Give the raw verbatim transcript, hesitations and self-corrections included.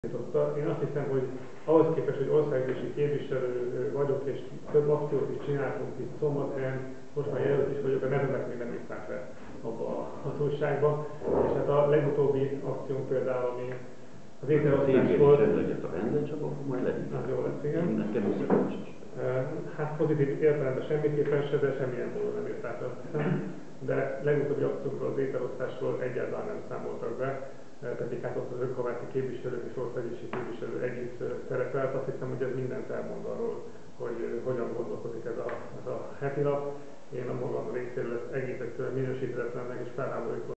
Én azt hiszem, hogy ahhoz képest, hogy országgyűlési képviselő vagyok, és több akciót is csináltunk itt Szombathelyen, most már jelölt is vagyok, a nevemet még nem írták le abba a hatóságba. És hát a legutóbbi akciónk például, ami az ételosztás volt. Rendegyet a renden, csak akkor majd lehívják. Az jó lesz, igen. Nekem az Hát pozitív értelemben semmiképpen se, de semmilyen módon nem írták le, azt hiszem. De legutóbbi akciónkról, az ételosztásról egyáltalán nem számoltak be. Pedig hát ott az önkormányzati képviselő és országgyűlési képviselő együtt szerepelt. Azt hiszem, hogy ez mindent elmond arról, hogy hogyan gondolkodik ez a, ez a heti lap. Én a magam részéről ezt egész egyszerűen minősíthetetlennek és felháborító